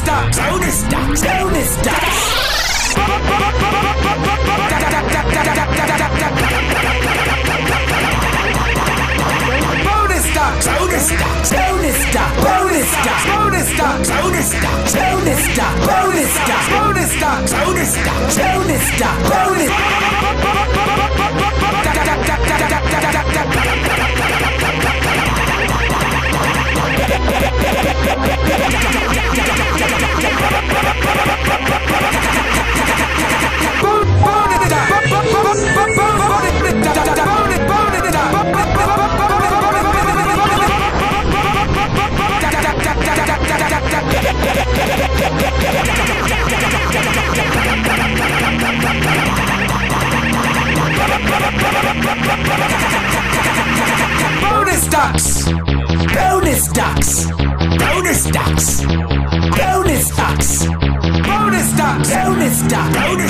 ducks, bonus ducks, bonus ducks. Bonus ducks, bonus ducks, bonus ducks, bonus ducks, bonus ducks, bonus ducks, bonus ducks, bonus ducks, bonus ducks, bonus ducks, bonus ducks, bonus. Bonus ducks! Bonus ducks! Bonus ducks! Bonus ducks! Bonus ducks! Bonus ducks! Bonus